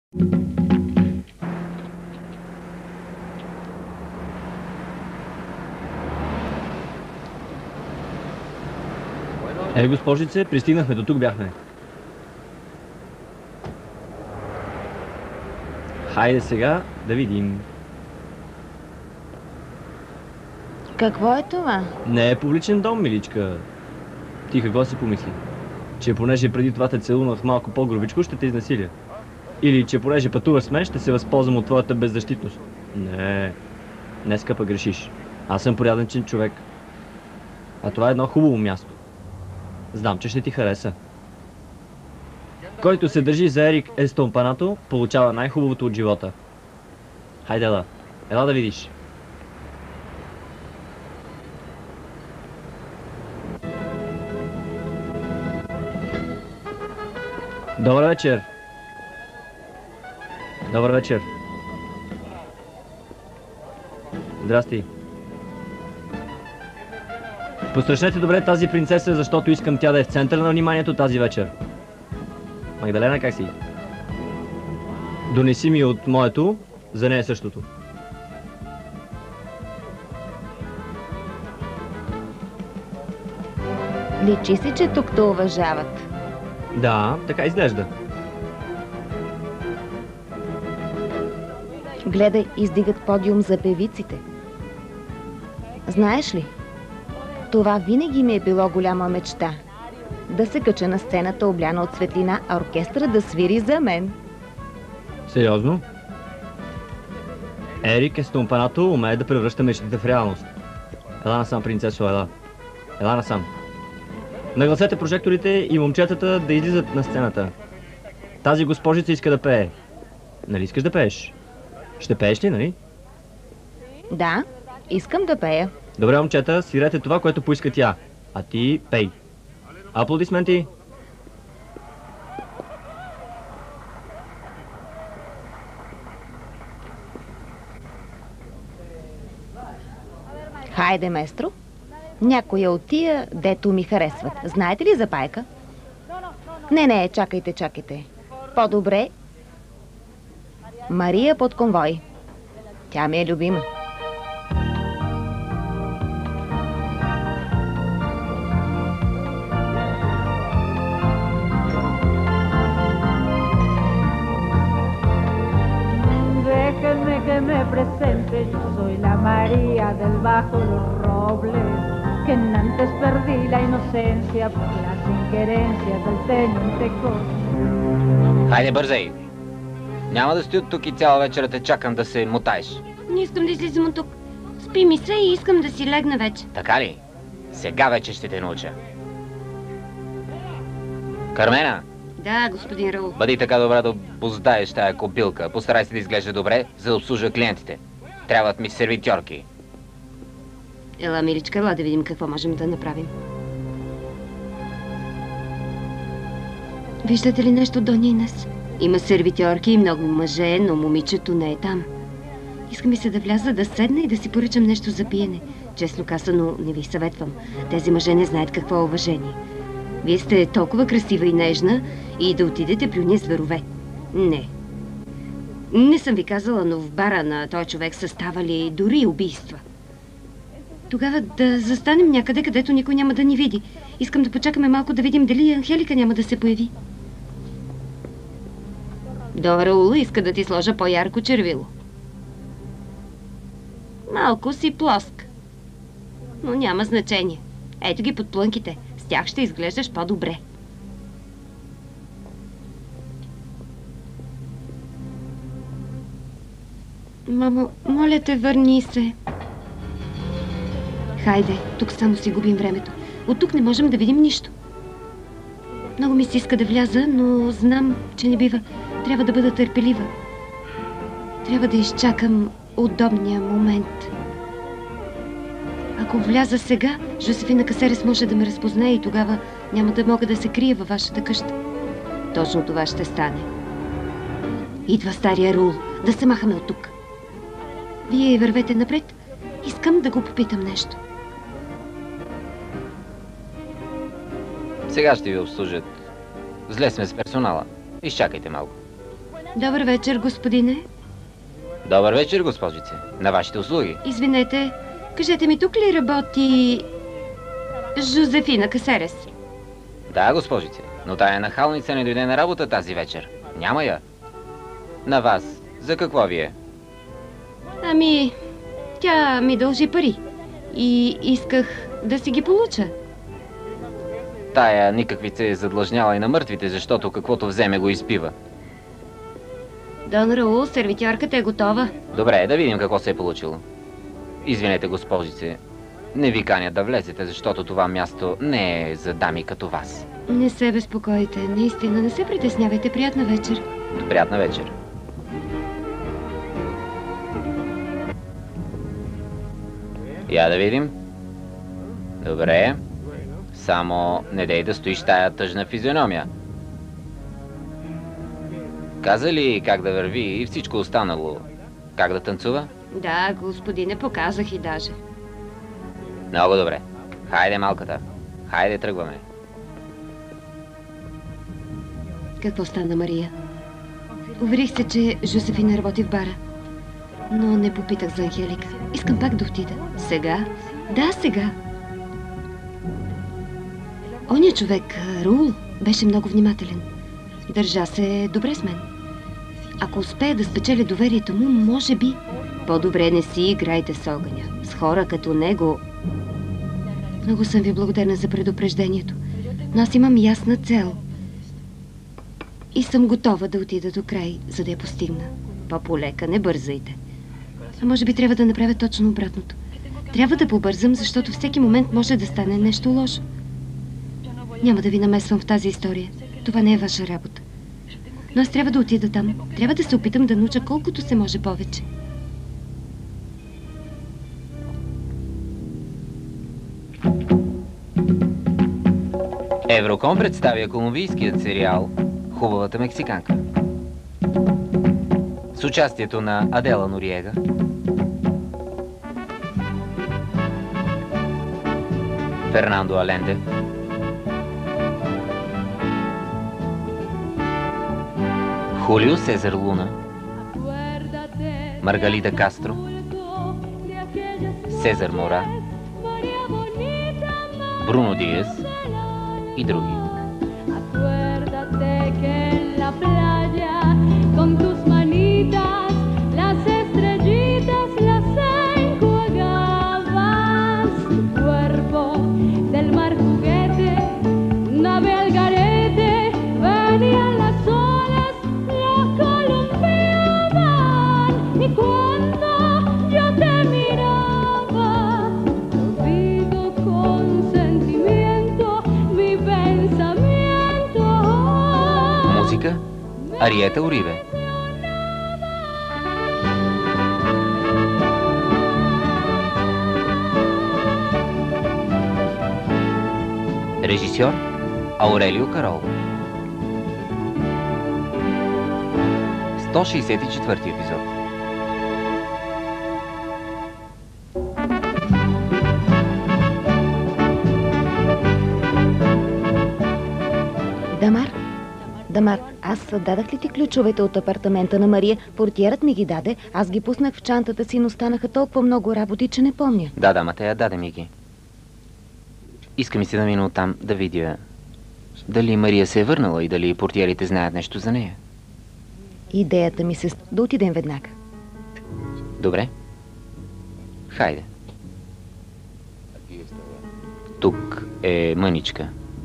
Госпожице, пристигнахме, до тук бяхме. Хайде сега да видим. Какво е това? Не е публичен дом, миличка. Ти какво си помисли? Че понеже преди това те целунах малко по-грубичко, ще те изнасиля. Или че понеже пътуваш с мен, ще се възползвам от твоята беззащитност. Не, днеска пък грешиш. Аз съм порядъчен човек. А това е едно хубаво място. Знам, че ще ти хареса. Който се държи за Ерик Естомпанато, получава най-хубавото от живота. Хайде, ела. Ела да видиш. Добър вечер. Добър вечер. Здрасти. Посрещнете добре тази принцеса, защото искам тя да е в центъра на вниманието тази вечер. Магдалена, как си? Донеси ми от моето, за нея същото. Личи си, че тук те уважават. Да, така изглежда. Гледай, издигат подиум за певиците. Знаеш ли, това винаги ми е било голяма мечта. Да се кача на сцената, обляна от светлина, а оркестъра да свири за мен. Сериозно? Ерик Естомпанато умее да превръща мечтите в реалност. Ела насам, принцесо, ела. Ела насам. Нагласете прожекторите и момчетата да излизат на сцената. Тази госпожица иска да пее. Нали искаш да пееш? Ще пееш ли, нали? Да, искам да пея. Добре, момчета, свирете това, което поиска тя. А ти пей. Аплодисменти! Хайде, местро. Някоя от тия, дето ми харесват. Знаете ли за Пайка? Не, чакайте, чакайте. По-добре. Мария под конвой. Тя ми е любима. Déjenme que me presente, yo soy la María del bajo los robles, que antes perdí la inocencia por las inquerencias del teniente Cos. Хайде, бързай! Няма да стои от тук и цяла вечер те чакам да се мотаеш. Не искам да излизам от тук. Спи ми се и искам да си легна вече. Така ли? Сега вече ще те науча. Кармена! Да, господин Раул. Бъди така добра да поздаеш тая кобилка. Постарай се да изглежда добре, за да обслужа клиентите. Трябват ми сервитьорки. Ела, миличка, ела да видим какво можем да направим. Виждате ли нещо, Доня Инес? Има сервитьорки и много мъже, но момичето не е там. Иска ми се да вляза, да седна и да си поръчам нещо за пиене. Честно казано, не ви съветвам. Тези мъже не знаят какво е уважение. Вие сте толкова красива и нежна и да отидете при уния зверове. Не. Не съм ви казала, но в бара на този човек са ставали дори убийства. Тогава да застанем някъде, където никой няма да ни види. Искам да почакаме малко да видим дали Анхелика няма да се появи. Дон Раула иска да ти сложа по-ярко червило. Малко си плоск. Но няма значение. Ето ги подплънките. С тях ще изглеждаш по-добре. Мамо, моля те, върни се. Хайде, тук само си губим времето. От тук не можем да видим нищо. Много ми се иска да вляза, но знам, че не бива. Трябва да бъда търпелива. Трябва да изчакам удобния момент. Ако вляза сега, Жозефина Касерес може да ме разпознае и тогава няма да мога да се крия във вашата къща. Точно това ще стане. Идва стария Рул. Да се махаме от тук. Вие вървете напред. Искам да го попитам нещо. Сега ще ви обслужат. Зле сме с персонала. Изчакайте малко. Добър вечер, господине. Добър вечер, госпожице. На вашите услуги. Извинете, кажете ми, тук ли работи Жозефина Касерес? Да, госпожице. Но тая нахалница не дойде на работа тази вечер. Няма я. На вас. За какво ви е? Ами, тя ми дължи пари. И исках да си ги получа. Тая никакви се е задлъжняла и на мъртвите, защото каквото вземе го изпива. Дон Раул, сервитьорката е готова. Добре, да видим какво се е получило. Извинете, госпожице. Не ви каня да влезете, защото това място не е за дами като вас. Не се безпокойте. Наистина, не се притеснявайте. Приятна вечер. Приятна вечер. Я да видим. Добре. Само не дей да стоиш тая тъжна физиономия. Каза ли как да върви и всичко останало? Как да танцува? Да, господине, показах и даже. Много добре. Хайде, малката. Хайде, тръгваме. Какво стана, Мария? Уверих се, че Жозефина работи в бара. Но не попитах за Анхелика. Искам пак да отида. Сега? Да, сега. Оня човек, Раул, беше много внимателен. Държа се добре с мен. Ако успея да спечеля доверието му, може би... По-добре не си играйте с огъня. С хора като него... Много съм ви благодарна за предупреждението. Но аз имам ясна цел. И съм готова да отида до край, за да я постигна. По-полека, не бързайте. А може би трябва да направя точно обратното. Трябва да побързам, защото всеки момент може да стане нещо лошо. Няма да ви намесвам в тази история. Това не е ваша работа. Но аз трябва да отида там. Трябва да се опитам да науча колкото се може повече. Евроком представя колумбийският сериал "Хубавата мексиканка" с участието на Адела Нориега, Фернандо Аленде, Хулио Сезар Луна, Маргалита Кастро, Сезар Мора, Бруно Диас и други. Ариета Урибе. Режисьор Аурелио Карол. 164 епизод. Дамар, аз дадах ли ти ключовете от апартамента на Мария? Портиерът ми ги даде, аз ги пуснах в чантата си, но станаха толкова много работи, че не помня. Да, ма те я даде ми ги. Иска ми се да мина оттам да видя дали Мария се е върнала и дали портиерите знаят нещо за нея. Идеята ми се да отидем веднага. Добре. Хайде. Тук е мъничка.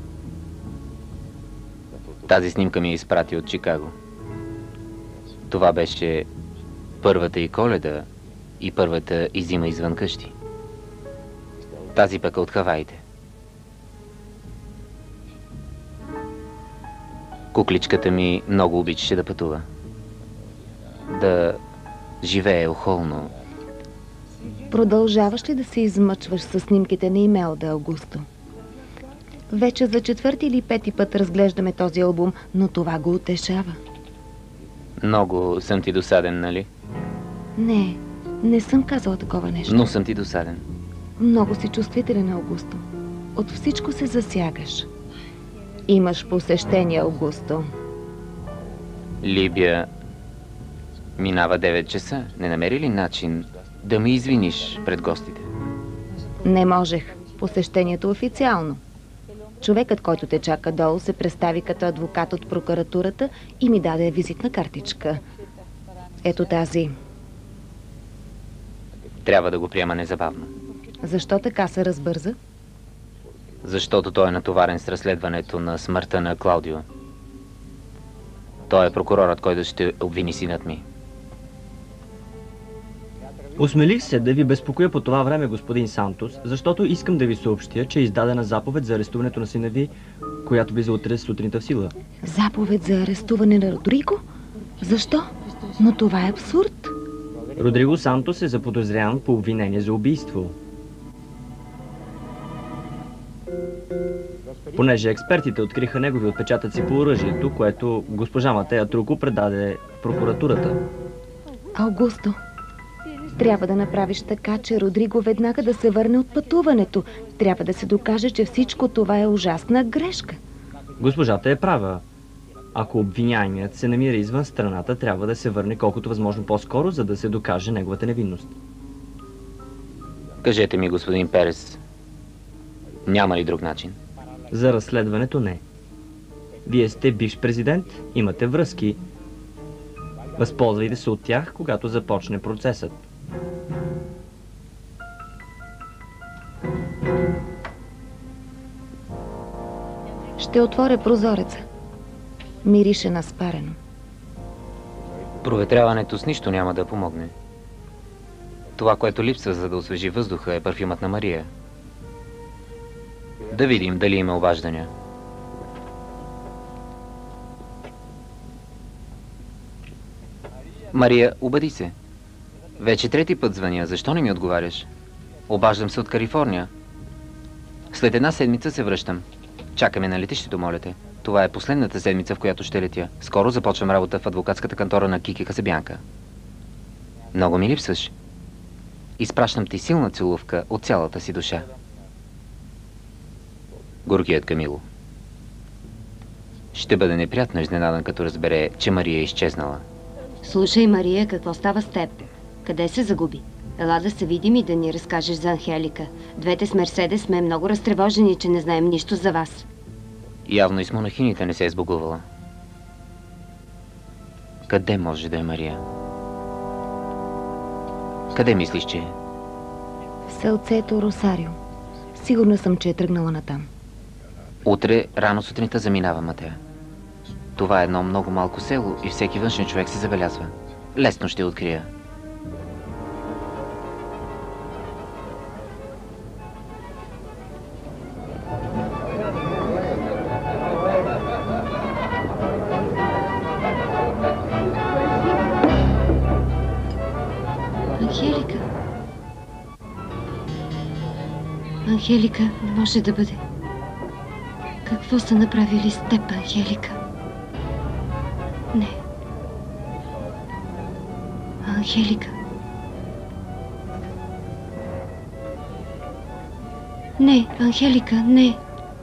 Тази снимка ми е изпрати от Чикаго. Това беше първата и Коледа и първата и зима извън къщи. Тази пък е от Хаваите. Кукличката ми много обичаше да пътува. Да живее охолно. Продължаваш ли да се измъчваш с снимките на Имелда, Аугусто? Вече за 4-ти или 5-ти път разглеждаме този албум, но това го утешава. Много съм ти досаден, нали? Не съм казала такова нещо. Но съм ти досаден. Много си чувствителен, Аугусто. От всичко се засягаш. Имаш посещение, Аугусто. Либия Минава 9 часа. Не намери ли начин да ме извиниш пред гостите? Не можех. Посещението официално. Човекът, който те чака долу, се представи като адвокат от прокуратурата и ми даде визитна картичка. Ето тази. Трябва да го приема незабавно. Защо така се разбърза? Защото той е натоварен с разследването на смъртта на Клаудио. Той е прокурорът, който ще обвини синът ми. Осмелих се да ви безпокоя по това време, господин Сантос, защото искам да ви съобщя, че е издадена заповед за арестуването на сина ви, която влиза утре сутринта в сила. Заповед за арестуване на Родриго? Защо? Но това е абсурд. Родриго Сантос е заподозрян по обвинение за убийство. Понеже експертите откриха негови отпечатъци по оръжието, което госпожа Матея Труко предаде в прокуратурата. Аугусто, трябва да направиш така, че Родриго веднага да се върне от пътуването. Трябва да се докаже, че всичко това е ужасна грешка. Госпожата е права. Ако обвиняемият се намира извън страната, трябва да се върне колкото възможно по-скоро, за да се докаже неговата невинност. Кажете ми, господин Перес, няма ли друг начин? За разследването не. Вие сте бивш президент, имате връзки. Възползвайте се от тях, когато започне процесът. Ще отворя прозореца. Мирише на спарено. Проветряването с нищо няма да помогне. Това, което липсва, за да освежи въздуха, е парфюмът на Мария. Да видим дали има обаждания. Мария, обади се. Вече трети път звъня. Защо не ми отговаряш? Обаждам се от Калифорния. След една седмица се връщам. Чакаме на летището, моля те. Това е последната седмица, в която ще летя. Скоро започвам работа в адвокатската кантора на Кики Касабянка. Много ми липсваш. Изпращам ти силна целувка от цялата си душа. Горкият Камило. Ще бъде неприятно изненадан, като разбере, че Мария е изчезнала. Слушай, Мария, какво става с теб? Къде се загуби? Ела да се видим и да ни разкажеш за Анхелика. Двете с Мерседес сме много разтревожени, че не знаем нищо за вас. Явно и с монахините не се е сбогувала. Къде може да е Мария? Къде мислиш, че е? В селцето Росарио. Сигурна съм, че е тръгнала натам. Утре рано сутринта заминава Матея. Това е едно много малко село и всеки външен човек се забелязва. Лесно ще открия. Анхелика. Анхелика не може да бъде. Какво са направили с теб, Анхелика? Не. Анхелика. Не, Анхелика, не.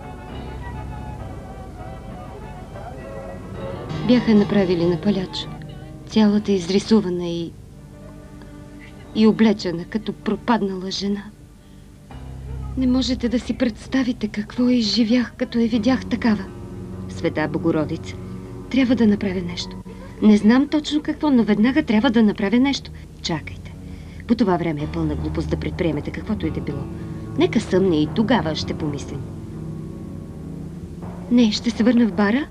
Бяха направили на паляч. Цялата изрисувана и облечена като пропаднала жена. Не можете да си представите какво изживях, като я видях такава. Света Богородица, трябва да направя нещо. Не знам точно какво, но веднага трябва да направя нещо. Чакайте. По това време е пълна глупост да предприемете каквото и да било. Нека съмне и тогава ще помислим. Не, ще се върна в бара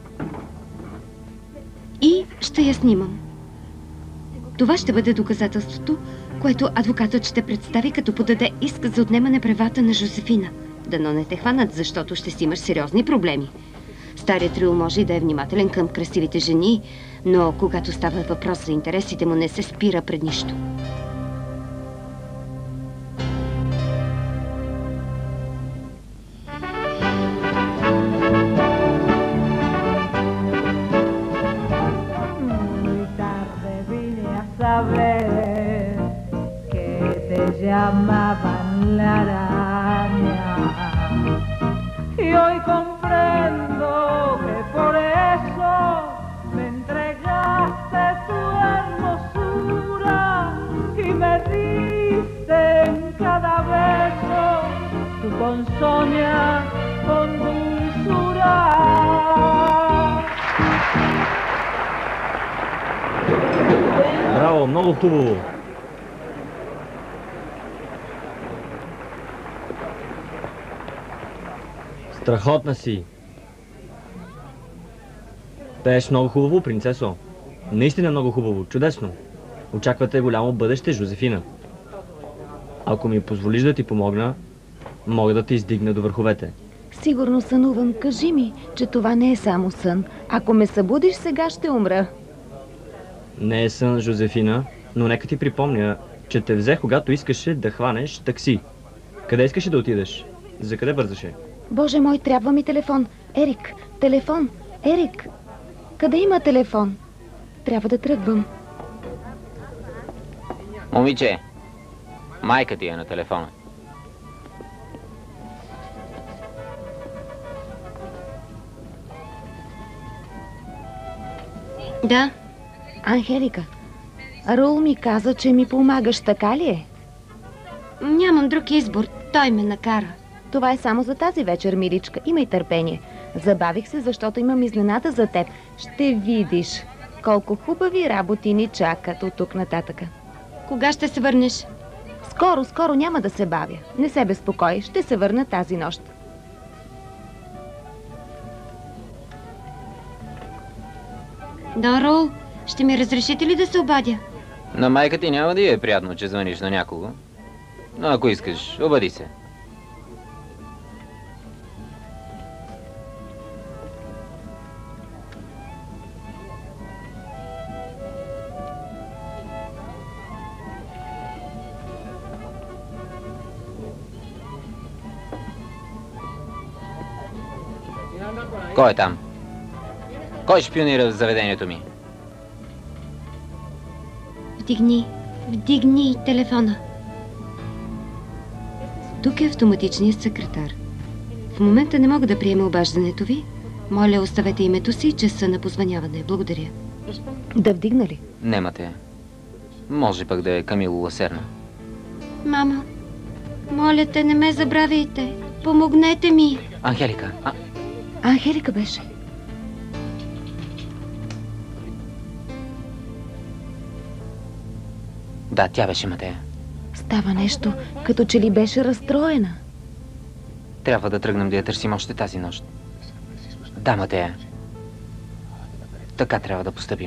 и ще я снимам. Това ще бъде доказателството, което адвокатът ще представи, като подаде иск за отнемане правата на Жозефина. Дано не те хванат, защото ще си имаш сериозни проблеми. Старият Рил може и да е внимателен към красивите жени, но когато става въпрос за интересите му, не се спира пред нищо. Llamaban la araña y hoy comprendo que por eso me entregaste tu hermosura. me diste en cada beso tu ponzoña con dulzura. Браво, много хубаво! Страхотна си! Пееш много хубаво, принцесо. Наистина много хубаво, чудесно. Очаквате голямо бъдеще, Жозефина. Ако ми позволиш да ти помогна, мога да те издигна до върховете. Сигурно сънувам. Кажи ми, че това не е само сън. Ако ме събудиш, сега ще умра. Не е сън, Жозефина, но нека ти припомня, че те взех, когато искаше да хванеш такси. Къде искаше да отидеш? За къде бързаше? Боже мой, трябва ми телефон. Ерик, телефон. Ерик, къде има телефон? Трябва да тръгвам. Момиче, майка ти е на телефона. Да, Анхелика, Раул ми каза, че ми помагаш, така ли е? нямам друг избор. Той ме накара. Това е само за тази вечер, миличка. Имай търпение. Забавих се, защото имам изненада за теб. Ще видиш колко хубави работи ни чакат от тук нататъка. Кога ще се върнеш? Скоро няма да се бавя. Не се безпокой, ще се върна тази нощ. Да, Раул, ще ми разрешите ли да се обадя? На майка ти няма да й е приятно, че звъниш на някого. Но ако искаш, обади се. Кой е там? Кой шпионира в заведението ми? Вдигни телефона. Тук е автоматичният секретар. В момента не мога да приема обаждането ви. Моля, оставете името си и часа на позвъняване. Благодаря. Да вдигна ли? Немате. Може пък да е Камило Ласерна. Мама, моля те, не ме забравяйте. Помогнете ми. Анхелика, Анхелика беше. Да, тя беше Матея. Става нещо, като че ли беше разстроена. Трябва да тръгнем да я търсим още тази нощ. Да, Матея. Така трябва да постъпим.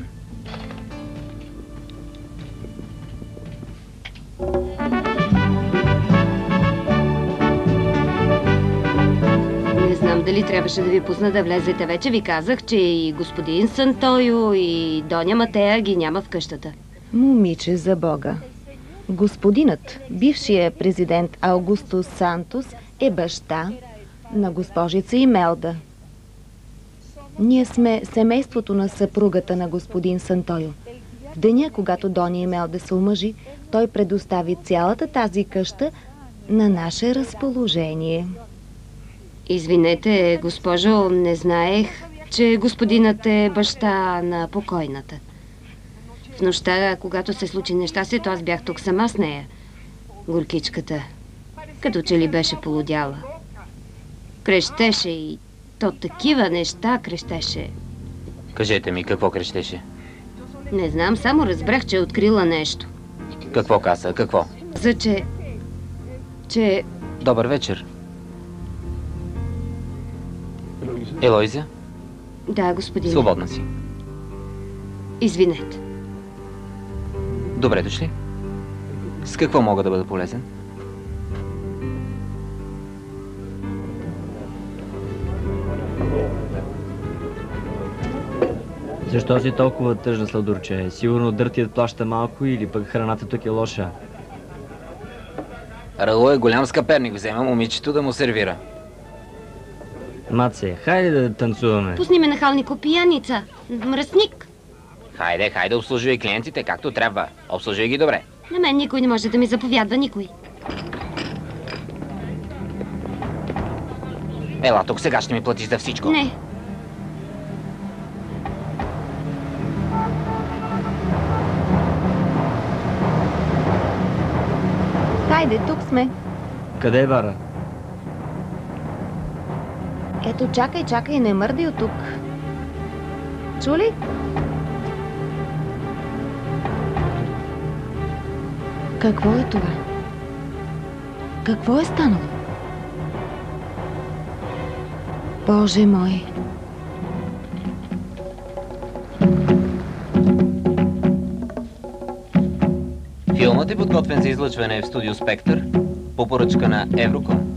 Не знам дали трябваше да ви пусна да влезете. Вече ви казах, че и господин Сантойо, и Доня Матея ги няма в къщата. Момиче, за Бога. Господинът, бившия президент Аугустус Сантос, е баща на госпожица Имелда. Ние сме семейството на съпругата на господин Сантойо. В деня, когато Доня Имелда се омъжи, той предостави цялата тази къща на наше разположение. Извинете, госпожо, не знаех, че господинът е баща на покойната. В нощта, когато се случи нещастието, аз бях тук сама с нея. Горкичката, като че ли беше полудяла. Крещеше и то такива неща крещеше. Кажете ми, какво крещеше? Не знам, само разбрах, че е открила нещо. Какво каза? Какво? За че... Добър вечер. Елойза? Да, господин. Свободна си. Извинете. Добре дошли. С какво мога да бъда полезен? Защо си толкова тъжна, сладурче? Сигурно дъртият плаща малко или пък храната тук е лоша. Раул е голям скъперник. Взема момичето да му сервира. Маце, хайде да танцуваме. Пусни ме нахалнико, пияница. Мръсник. Хайде, обслужвай клиентите както трябва. Обслужвай ги добре. На мен никой не може да ми заповядва, никой. Ела, тук сега ще ми платиш за всичко. Не. Хайде, тук сме. Къде е бара? Ето, чакай, не мърдай от тук. Чули? Какво е това? Какво е станало? Боже мой! Филмът е подготвен за излъчване в студио Спектър по поръчка на Евроком.